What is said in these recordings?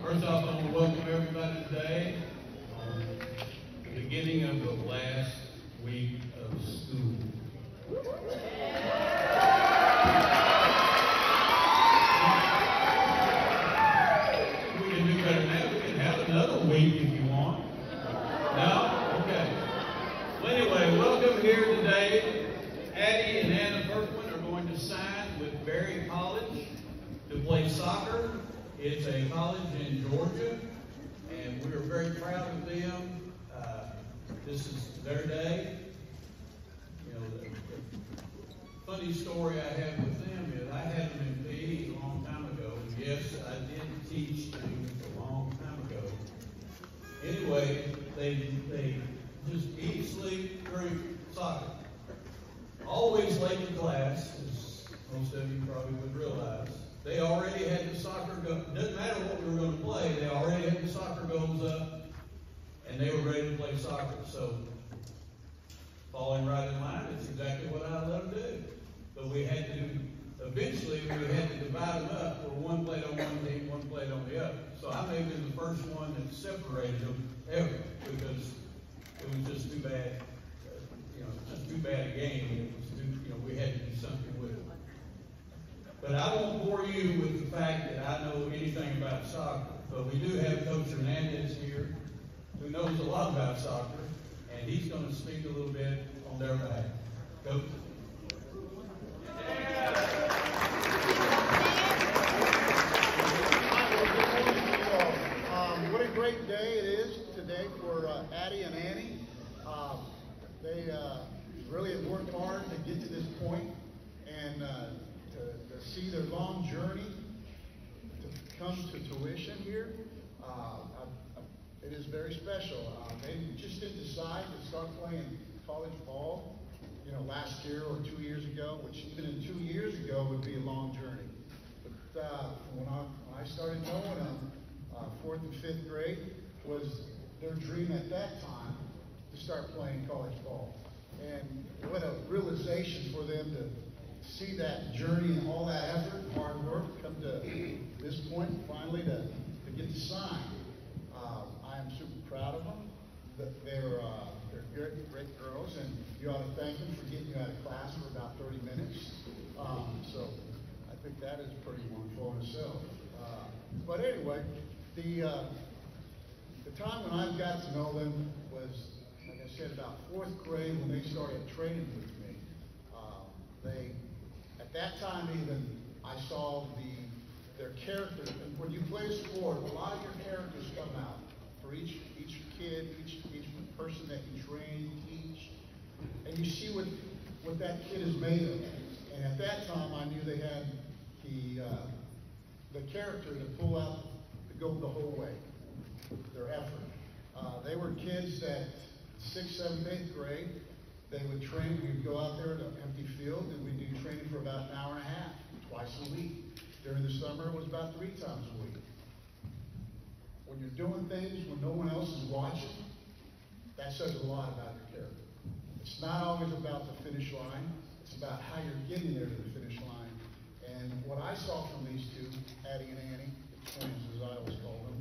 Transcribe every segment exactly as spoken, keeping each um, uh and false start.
First off, I want to welcome everybody today on the beginning of the last week of school. We can do better than that. We can have another week if you want. No? Okay. Well, anyway, welcome here today. Addie and Anna Fourqurean are going to sign with Berry College to play soccer. It's a college in Georgia, and we are very proud of them. Uh, this is their day. You know, the, the funny story I have with them is I had them in P E a long time ago. And yes, I did teach things a long time ago. Anyway, they they just eat, sleep, drink, soccer. Always late in class, as most of you probably would realize. They already had the soccer go. Doesn't matter what we were going to play. They already had the soccer goals up, and they were ready to play soccer. So, falling right in line, it's exactly what I let them do. But we had to. Eventually, we had to divide them up, where one played on one team, one played on the other. So I may have been the first one that separated them ever because it was just too bad. You know, just too bad a game. It was too. You know, we had to do something with it. But I won't bore you with the fact that I know anything about soccer. But we do have Coach Hernandez here, who knows a lot about soccer, and he's going to speak a little bit on their behalf. Coach. Um, what a great day it is today for uh, Addie and Annie. Um, they uh, really have worked hard to get to this point, and uh, To, to see their long journey to come to tuition here. Uh, I, I, it is very special. Uh, they just didn't decide to start playing college ball, you know, last year or two years ago, which even in two years ago would be a long journey. But uh, when, I, when I started knowing them, uh, fourth and fifth grade was their dream at that time to start playing college ball. And what a realization for them to see that journey and all that effort, hard work, come to this point, finally, to, to get to sign. Uh, I am super proud of them. They're, uh, they're great, great girls, and you ought to thank them for getting you out of class for about thirty minutes. Um, so I think that is pretty wonderful in itself. Uh, but anyway, the, uh, the time when I got to know them was, like I said, about fourth grade when they started training with me. Uh, they At that time, even, I saw the their character. And when you play sport, a lot of your characters come out for each each kid, each each person that you train, teach, and you see what what that kid is made of. And at that time, I knew they had the uh, the character to pull out, to go the whole way. Their effort. Uh, they were kids that sixth, seventh, eighth grade. They would train, we'd go out there to an empty field, and we'd do training for about an hour and a half, twice a week. During the summer, it was about three times a week. When you're doing things when no one else is watching, that says a lot about your character. It's not always about the finish line, it's about how you're getting there to the finish line. And what I saw from these two, Addie and Annie, the twins as I always call them,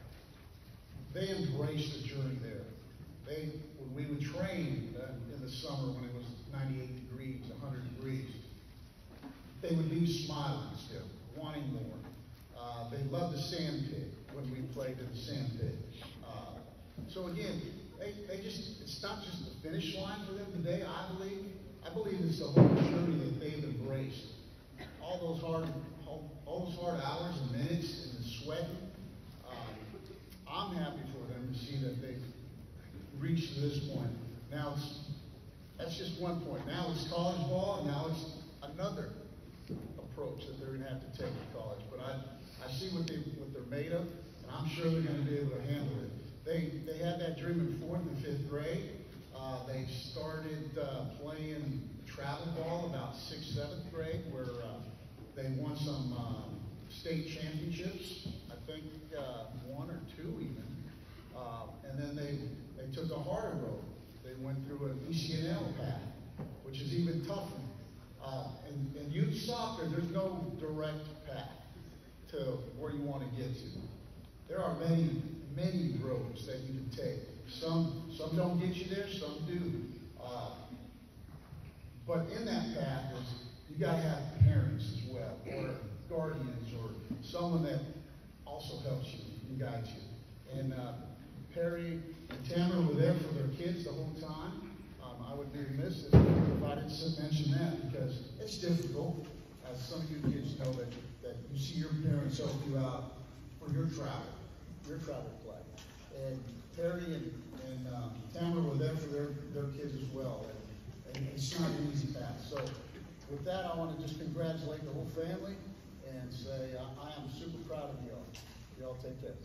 they embraced the journey there. They, when we would train uh, in the summer when it was ninety-eight degrees, one hundred degrees, they would be smiling still, wanting more. Uh, they loved the sand pit when we played in the sand pit. Uh, so again, they, they just, it's not just the finish line for them today, I believe. I believe it's the whole journey that they've embraced. All those hard, all, all those hard hours and minutes and the sweating. Um, I'm happy for them to see that they've reached to this point. Now it's, that's just one point. Now it's college ball, and now it's another approach that they're going to have to take to college. But I, I see what they what they're made of, and I'm sure they're going to be able to handle it. They they had that dream in fourth and fifth grade. Uh, they started uh, playing travel ball about sixth, seventh grade, where uh, they won some uh, state championships. I think uh, one or two even. Uh, and then they They took a harder road. They went through an E C N L path, which is even tougher. Uh, in, in youth soccer, there's no direct path to where you want to get to. there are many, many roads that you can take. Some, some don't get you there, some do. Uh, but in that path is, you gotta have parents as well, or guardians, or someone that also helps you and guides you. And uh, Perry and Tamara were there for their kids the whole time. Um, I would be remiss if I didn't mention that, because it's difficult, as some of you kids know, that, that you see your parents help you out for your travel, your travel play. And Perry and, and um, Tamara were there for their, their kids as well. And, and it's not an easy path. So with that, I want to just congratulate the whole family and say I, I am super proud of y'all. Y'all take care.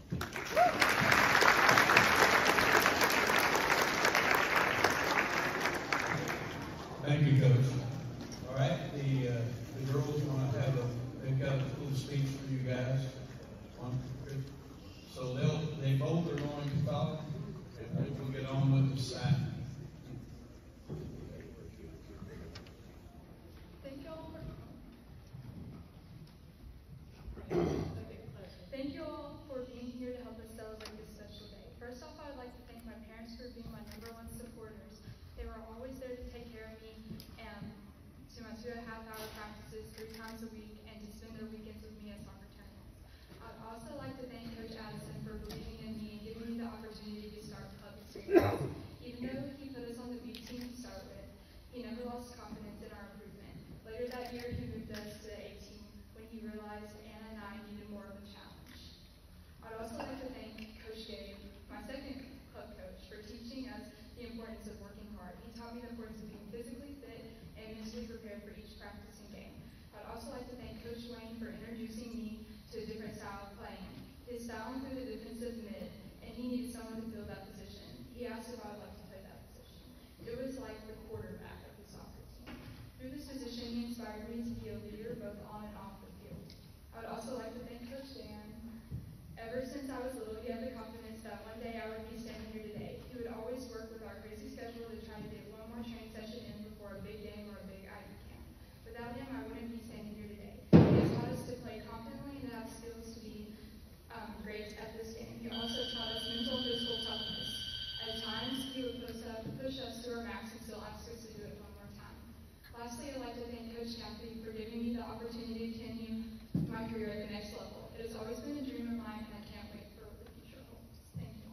Thank you, Coach. All right, the uh, the girls want to have a they've got a little speech for you guys. One, so they'll they both are going to talk, and we'll get on with the sign. Thank you all for Thank you all for being here to help us celebrate this special day. First off, I would like to thank my parents for being my number one supporters. They were always there to take care of me and to my two and a half hour practices three times a week and to spend their weekends with me at soccer tournaments. I'd also like to thank Coach Addilynn for believing in me and giving me the opportunity to start public experience. Even though he put us on the B team to start with, he never lost confidence in our improvement. Later that year, he moved us to the A team when he realized Anna and I needed more of a challenge. I'd also like to thank Coach Dave, my second club coach, for teaching us the importance of working hard. He taught me the importance of being physically fit and mentally prepared for each practice and game. I'd also like to thank Coach Wayne for introducing me to a different style of playing. His style included defensive mid, and he needed someone to fill that position. He asked if I would like to play that position. It was like the quarterback of the soccer team. Through this position, he inspired me to be a leader both on and off the field. I would also like to thank Coach Dan. Ever since I was little, he had the confidence that one day I would be standing here today. He would always work with our crazy schedule to try to get one more training session in before a big game or a big I D camp. Without him, I wouldn't be standing here today. He has taught us to play confidently and have skills to be um, great at this game. He also taught us mental and physical toughness. At times, he would push, up, push us to our max and still ask us to do it one more time. Lastly, I'd like to thank Coach Cathy for giving me the opportunity to continue my career at the next level. It has always been a dream of mine, and I can't wait for what the future holds. Thank you.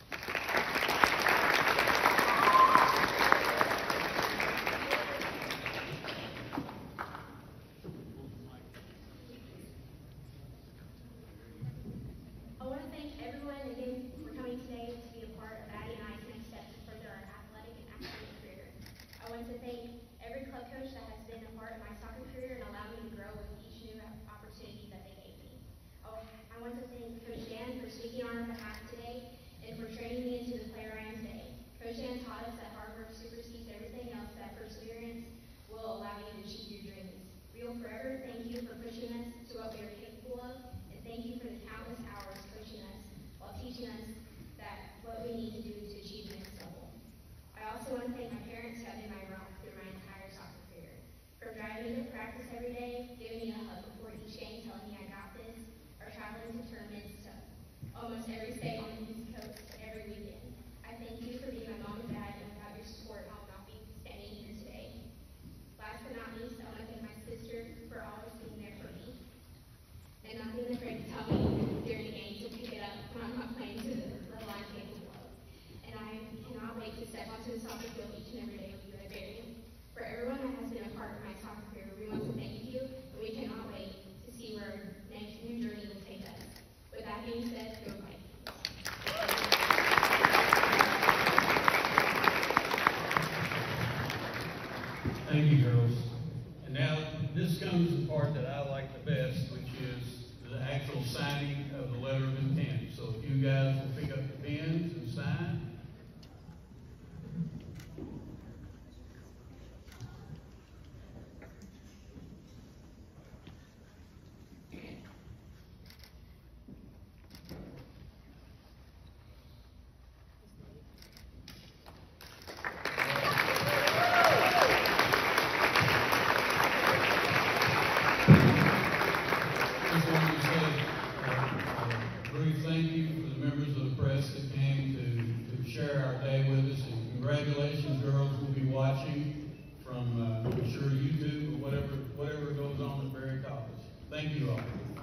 I want to thank everyone again for coming today to be a part of Addie and I's next step to further our athletic and academic career. I want to thank every club coach that has been a part of my soccer career and allowed me to grow with each new opportunity that they gave me. Oh, I want to thank Coach Dan for speaking on our behalf today and for training me into the player I am today. Coach Dan taught us that hard work supersedes everything else, that perseverance will allow you to achieve your dreams. We will forever thank you for pushing us to what we are capable of, and thank you for the countless hours coaching us while teaching us that what we need to do to achieve the next level. I also want to thank my parents who have been my rock through my entire soccer career. For driving me to practice every day, giving me a hug before each game, telling me I got this, or traveling to tournaments to almost every state on the East Coast every weekend. I thank you for being my mom and dad, and without your support, I would not be standing here today. Last but not least, I want to thank my sister for always being there for me, and not being afraid to tell me during the game to pick it up when I'm not playing to the level I'm capable of. And I cannot wait to step onto the soccer field each and every day with you at Berry. For everyone that has been a part of my soccer career, we want to thank you, and we cannot wait to see where our next new journey will take us. With that being said, go Vikings. Thank you, girls. And now this comes the part that I like the best, which is the actual signing of the letter of intent. So if you guys will pick up the pens and sign. Thank you all.